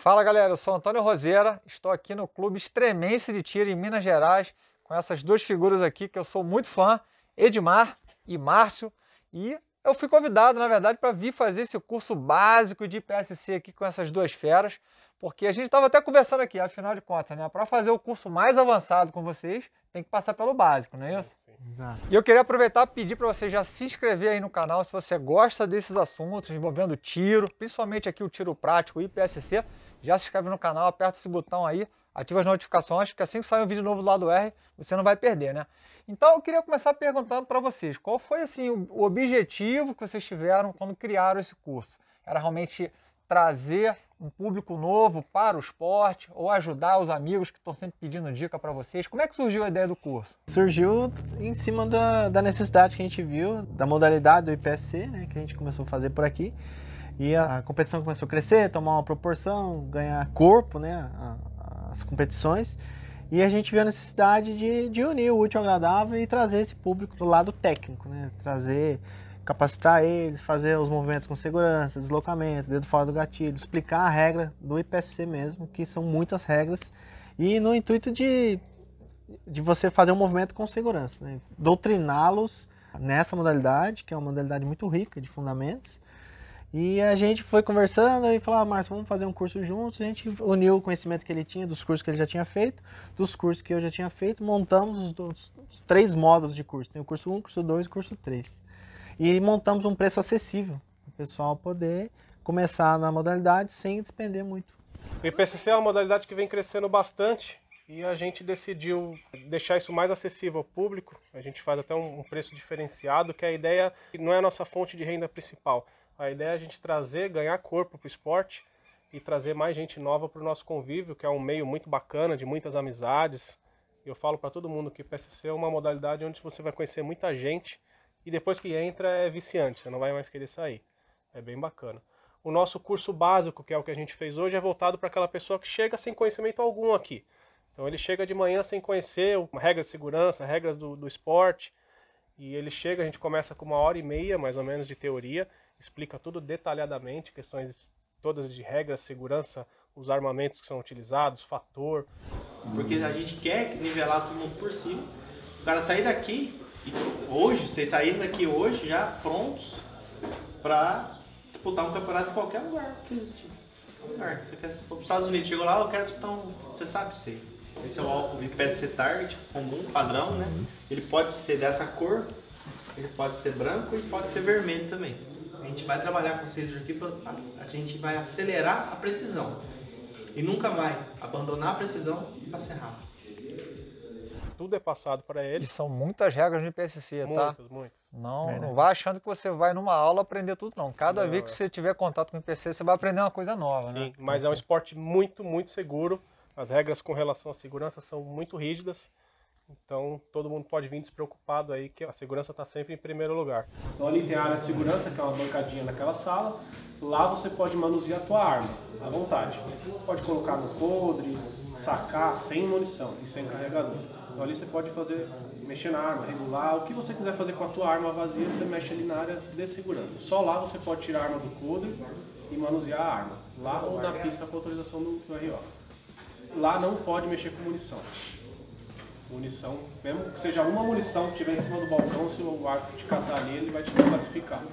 Fala galera, eu sou Antônio Roseira, estou aqui no Clube Extremense de Tiro em Minas Gerais com essas duas figuras aqui que eu sou muito fã, Edmar e Márcio, e eu fui convidado, na verdade, para vir fazer esse curso básico de IPSC aqui com essas duas feras, porque a gente estava até conversando aqui, afinal de contas, né? Para fazer o curso mais avançado com vocês, tem que passar pelo básico, não é isso? Exato. E eu queria aproveitar e pedir para você já se inscrever aí no canal se você gosta desses assuntos envolvendo tiro, principalmente aqui o tiro prático e IPSC. Já se inscreve no canal, aperta esse botão aí, ativa as notificações, porque assim que sair um vídeo novo do lado R, você não vai perder, né? Então eu queria começar perguntando para vocês, qual foi assim o objetivo que vocês tiveram quando criaram esse curso? Era realmente trazer um público novo para o esporte ou ajudar os amigos que estão sempre pedindo dica para vocês? Como é que surgiu a ideia do curso? Surgiu em cima da necessidade que a gente viu, da modalidade do IPSC, né, que a gente começou a fazer por aqui. E a competição começou a crescer, tomar uma proporção, ganhar corpo, né, as competições. E a gente viu a necessidade de unir o útil ao agradável e trazer esse público do lado técnico, né, capacitar eles, fazer os movimentos com segurança, deslocamento, dedo fora do gatilho, explicar a regra do IPSC mesmo, que são muitas regras, e no intuito de você fazer um movimento com segurança, né? Doutriná-los nessa modalidade, que é uma modalidade muito rica de fundamentos. E a gente foi conversando e falou, Márcio, vamos fazer um curso juntos. A gente uniu o conhecimento que ele tinha dos cursos que ele já tinha feito, dos cursos que eu já tinha feito, montamos os 3 módulos de curso. Tem o curso 1, curso 2 e curso 3. E montamos um preço acessível, para o pessoal poder começar na modalidade sem despender muito. O IPSC é uma modalidade que vem crescendo bastante e a gente decidiu deixar isso mais acessível ao público. A gente faz até um preço diferenciado, que a ideia não é a nossa fonte de renda principal. A ideia é a gente ganhar corpo para o esporte e trazer mais gente nova para o nosso convívio, que é um meio muito bacana, de muitas amizades. Eu falo para todo mundo que o IPSC é uma modalidade onde você vai conhecer muita gente e depois que entra é viciante, você não vai mais querer sair. É bem bacana. O nosso curso básico, que é o que a gente fez hoje, é voltado para aquela pessoa que chega sem conhecimento algum aqui. Então ele chega de manhã sem conhecer regras de segurança, regras do esporte, e ele chega, a gente começa com 1h30 mais ou menos de teoria, explica tudo detalhadamente, questões todas de regras, segurança, os armamentos que são utilizados, fator. Porque a gente quer nivelar todo mundo por cima, o cara sair daqui, e hoje, vocês saírem daqui hoje já prontos para disputar um campeonato em qualquer lugar que existir. Você quer for para os Estados Unidos, chegou lá, eu quero disputar você sabe isso aí. Esse é o IPSC Target comum, padrão, né? Ele pode ser dessa cor, ele pode ser branco e pode ser vermelho também. A gente vai trabalhar com vocês aqui, a gente vai acelerar a precisão e nunca vai abandonar a precisão para ser rápido. Tudo é passado para eles. E são muitas regras no IPSC, tá? Muitas. Não vai achando que você vai numa aula aprender tudo, não. Cada vez que você tiver contato com o IPSC, você vai aprender uma coisa nova, né? Sim, mas é um esporte muito, muito seguro. As regras com relação à segurança são muito rígidas. Então, todo mundo pode vir despreocupado aí, que a segurança está sempre em primeiro lugar. Então, ali tem a área de segurança, que é uma bancadinha naquela sala. Lá você pode manusear a tua arma, à vontade. Pode colocar no coldre, sacar sem munição e sem carregador. Então, ali você pode mexer na arma, regular. O que você quiser fazer com a tua arma vazia, você mexe ali na área de segurança. Só lá você pode tirar a arma do coldre e manusear a arma. Lá ou na pista com autorização do RO. Lá não pode mexer com munição. Munição, mesmo que seja uma munição que estiver em cima do balcão, se o árbitro te catar ali, ele vai te classificar.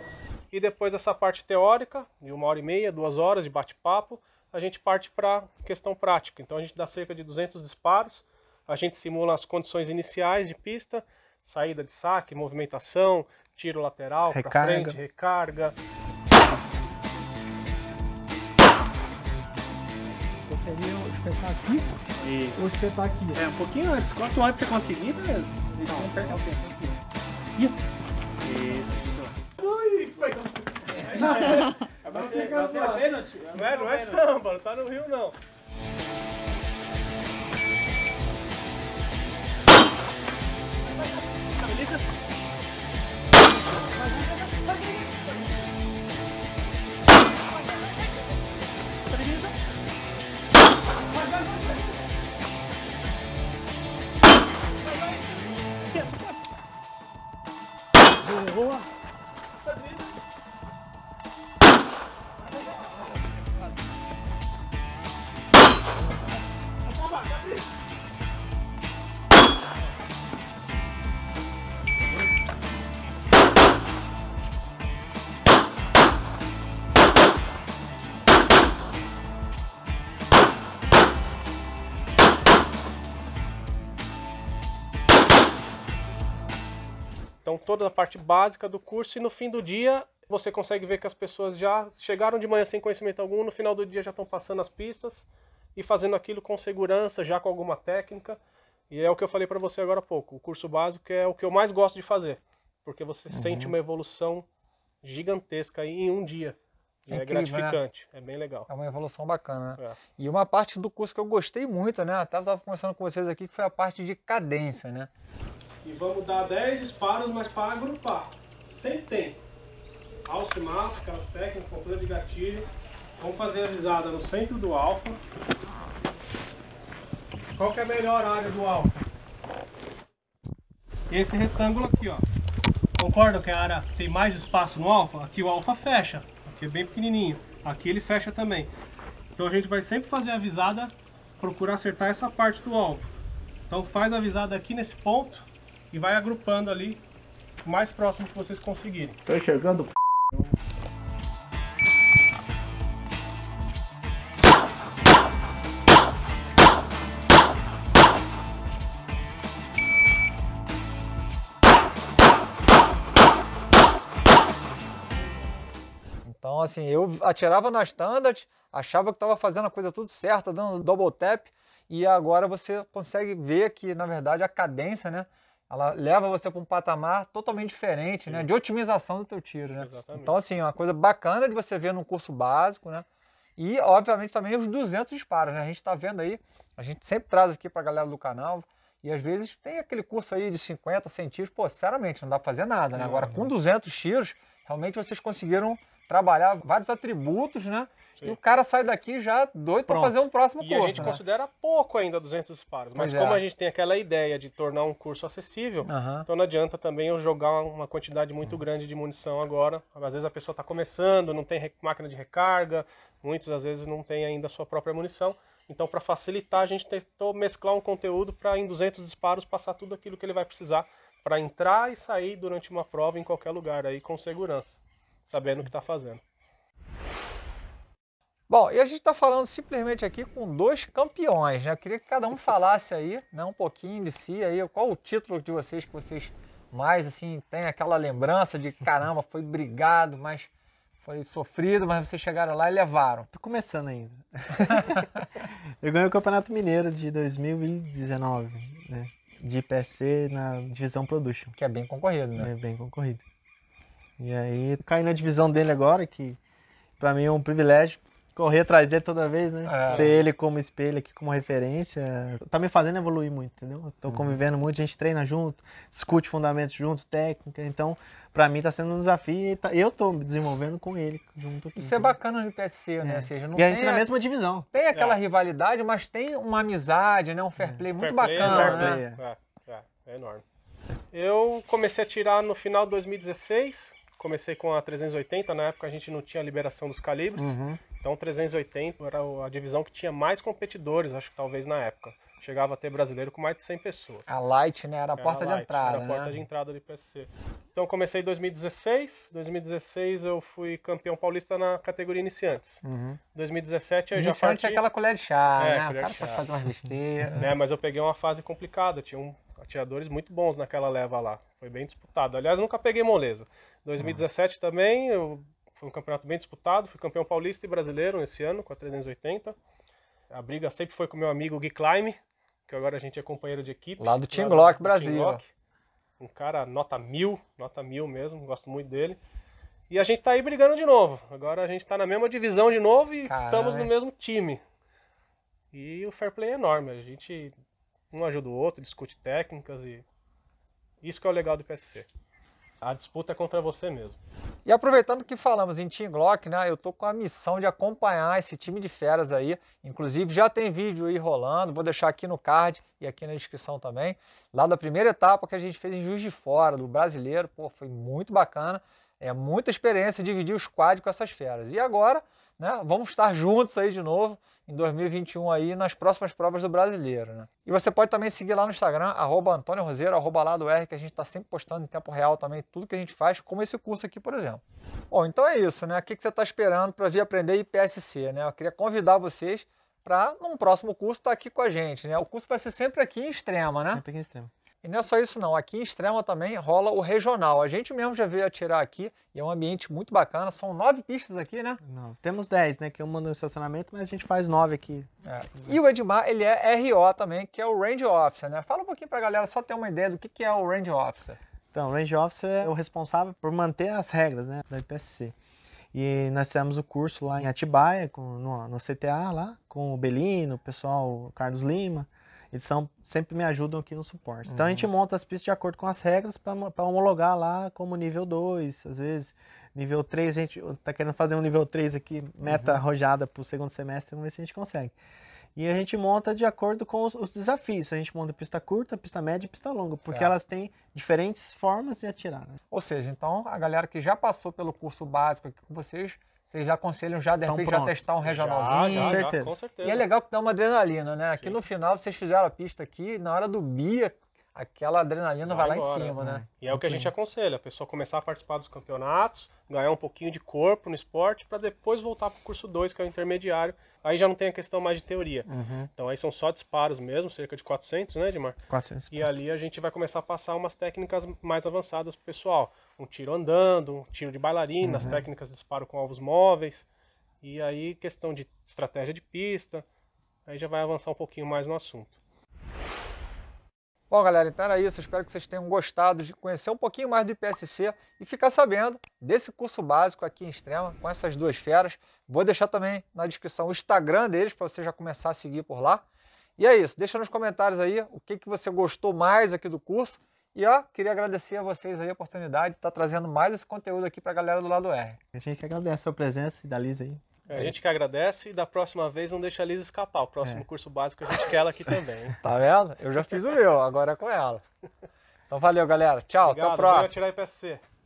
E depois dessa parte teórica, de 1h30, 2 horas de bate-papo, a gente parte para questão prática. Então a gente dá cerca de 200 disparos, a gente simula as condições iniciais de pista, saída de saque, movimentação, tiro lateral, para frente, recarga. Você seria espetar aqui? Isso. Ou espetar aqui? É, um pouquinho antes. Quanto antes você conseguir, beleza. Não perca o tempo aqui. Isso. Ui, vai dar Não é samba, não tá no Rio não. Boa! Então, toda a parte básica do curso, e no fim do dia você consegue ver que as pessoas já chegaram de manhã sem conhecimento algum, no final do dia já estão passando as pistas e fazendo aquilo com segurança, já com alguma técnica. E é o que eu falei para você agora há pouco, o curso básico é o que eu mais gosto de fazer, porque você sente uma evolução gigantesca aí em um dia. E é incrível, gratificante, né? É bem legal. É uma evolução bacana, né? É. E uma parte do curso que eu gostei muito, né? Até estava conversando com vocês aqui, que foi a parte de cadência, né? E vamos dar 10 disparos, mas para agrupar, sem tempo. Alce massa, aquelas técnicas, controle de gatilho. Vamos fazer a visada no centro do alfa. Qual que é a melhor área do alfa? Esse retângulo aqui, ó. Concorda que a área tem mais espaço no alfa? Aqui o alfa fecha. Aqui é bem pequenininho. Aqui ele fecha também. Então a gente vai sempre fazer a visada, procurar acertar essa parte do alfa. Então faz a visada aqui nesse ponto e vai agrupando ali o mais próximo que vocês conseguirem. Tô enxergando. Então, assim, eu atirava na standard, achava que estava fazendo a coisa tudo certa, dando double tap, e agora você consegue ver que, na verdade, a cadência, né, ela leva você para um patamar totalmente diferente, né, de otimização do teu tiro, né? Exatamente. Então, assim, é uma coisa bacana de você ver num curso básico, né, e, obviamente, também os 200 disparos, né, a gente está vendo aí, a gente sempre traz aqui para a galera do canal, e às vezes tem aquele curso aí de 50, 100 tiros, pô, sinceramente, não dá para fazer nada, né? Agora, com 200 tiros, realmente vocês conseguiram trabalhar vários atributos, né? Sim. E o cara sai daqui já doido para fazer um próximo E curso, a gente né? considera pouco ainda 200 disparos, mas Pois é. como a gente tem aquela ideia de tornar um curso acessível, Aham. então não adianta também eu jogar uma quantidade muito grande de munição agora. Às vezes a pessoa está começando, não tem máquina de recarga, muitas às vezes não tem ainda a sua própria munição. Então, para facilitar, a gente tentou mesclar um conteúdo para, em 200 disparos, passar tudo aquilo que ele vai precisar para entrar e sair durante uma prova em qualquer lugar, aí com segurança, sabendo o que está fazendo. Bom, e a gente está falando simplesmente aqui com dois campeões, né? Eu queria que cada um falasse aí, né, um pouquinho de si aí, qual o título de vocês que vocês mais, assim, tem aquela lembrança de, caramba, foi brigado, mas foi sofrido, mas vocês chegaram lá e levaram. Tô começando ainda. Eu ganhei o Campeonato Mineiro de 2019, né? De IPSC na divisão Production. Que é bem concorrido, né? É bem concorrido. E aí, caí na divisão dele agora, que pra mim é um privilégio correr atrás dele toda vez, né? É. Ter ele como espelho aqui, como referência. Tá me fazendo evoluir muito, entendeu? Eu tô convivendo muito, a gente treina junto, discute fundamentos junto, técnica. Então, pra mim tá sendo um desafio e eu tô me desenvolvendo com ele junto aqui. Isso é bacana no IPSC, né? É. Ou seja, não E a gente tem na mesma divisão. tem aquela rivalidade, mas tem uma amizade, né? Um fair play muito Fair play, bacana, fair né? play. É enorme. Eu comecei a tirar no final de 2016, comecei com a 380, na época a gente não tinha a liberação dos calibres, então 380 era a divisão que tinha mais competidores, acho que talvez na época. Chegava a ter brasileiro com mais de 100 pessoas. A Light, né? Era a porta de Light, entrada, era a porta né? de entrada do IPSC. Então comecei em 2016, 2016 eu fui campeão paulista na categoria iniciantes. 2017 eu já Iniciante parti... é aquela colher de chá, É, né? O colher cara de pode chá. fazer umas besteiras. né, mas eu peguei uma fase complicada, tinha atiradores muito bons naquela leva lá, foi bem disputado. Aliás, nunca peguei moleza. 2017 também, foi um campeonato bem disputado, fui campeão paulista e brasileiro esse ano com a 380. A briga sempre foi com meu amigo Gui Klein, que agora a gente é companheiro de equipe. Lá do Team do Glock Team Brasil. Glock. Um cara nota 1000 mesmo, gosto muito dele. E a gente tá aí brigando de novo. Agora a gente tá na mesma divisão de novo e Caralho. estamos no mesmo time. E o fair play é enorme, a gente um ajuda o outro, discute técnicas e isso que é o legal do IPSC. A disputa é contra você mesmo. E aproveitando que falamos em Team Glock, né? Eu tô com a missão de acompanhar esse time de feras aí. Inclusive já tem vídeo aí rolando, vou deixar aqui no card e aqui na descrição também. Lá da primeira etapa que a gente fez em Juiz de Fora, do brasileiro, pô, foi muito bacana. É muita experiência dividir o squad com essas feras. E agora, né, vamos estar juntos aí de novo em 2021 aí nas próximas provas do brasileiro, né? E você pode também seguir lá no Instagram, @AntônioRoseiro, @LadoR, que a gente está sempre postando em tempo real também tudo que a gente faz, como esse curso aqui, por exemplo. Bom, então é isso, né? O que você está esperando para vir aprender IPSC, né? Eu queria convidar vocês para, num próximo curso, estar aqui com a gente, né? O curso vai ser sempre aqui em Extrema, né? Sempre aqui em Extrema. E não é só isso não, aqui em Extrema também rola o regional. A gente mesmo já veio atirar aqui e é um ambiente muito bacana. São 9 pistas aqui, né? Não, temos 10, né? Que uma no estacionamento, mas a gente faz 9 aqui. E o Edmar, ele é RO também, que é o Range Officer, né? Fala um pouquinho pra galera só ter uma ideia do que é o Range Officer. Então, o Range Officer é o responsável por manter as regras, né, da IPSC. E nós fizemos o curso lá em Atibaia, no CTA lá, com o Belino, o pessoal, o Carlos Lima. Eles sempre me ajudam aqui no suporte. Então a gente monta as pistas de acordo com as regras para homologar lá como nível 2. Às vezes, nível 3, a gente está querendo fazer um nível 3 aqui, meta arrojada para o segundo semestre, vamos ver se a gente consegue. E a gente monta de acordo com os desafios. A gente monta pista curta, pista média e pista longa, porque elas têm diferentes formas de atirar. Né? Ou seja, então a galera que já passou pelo curso básico aqui com vocês já aconselham já, de repente, já testar um regionalzinho. Com certeza. Com certeza. E é legal que dá uma adrenalina, né? Aqui no final vocês fizeram a pista aqui, na hora do BIA, aquela adrenalina vai lá embora, em cima, né? E é o que a gente aconselha, a pessoa começar a participar dos campeonatos, ganhar um pouquinho de corpo no esporte, para depois voltar para o curso 2, que é o intermediário. Aí já não tem a questão mais de teoria. Então aí são só disparos mesmo, cerca de 400, né, Edmar? 400. E ali a gente vai começar a passar umas técnicas mais avançadas pro pessoal. Um tiro andando, um tiro de bailarina, as técnicas de disparo com alvos móveis. E aí questão de estratégia de pista, aí já vai avançar um pouquinho mais no assunto. Bom, galera, então era isso. Eu espero que vocês tenham gostado de conhecer um pouquinho mais do IPSC e ficar sabendo desse curso básico aqui em Extrema, com essas duas feras. Vou deixar também na descrição o Instagram deles, para você já começar a seguir por lá. E é isso. Deixa nos comentários aí o que você gostou mais aqui do curso. E, ó, queria agradecer a vocês aí a oportunidade de estar trazendo mais esse conteúdo aqui para a galera do Lado R. A gente que agradece a sua presença e da Liz aí. A gente que agradece e da próxima vez não deixa a Liz escapar. O próximo curso básico a gente quer ela aqui também. Hein? Tá vendo? Eu já fiz o meu, agora é com ela. Então valeu, galera. Tchau, Obrigado, até a próxima. Venha atirar IPSC.